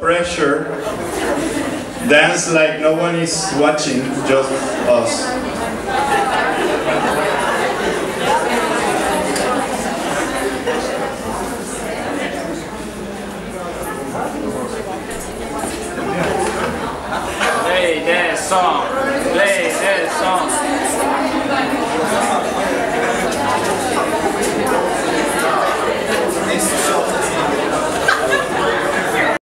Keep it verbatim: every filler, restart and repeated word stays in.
Pressure. Dance like no one is watching, just us. Play that song. Play that song.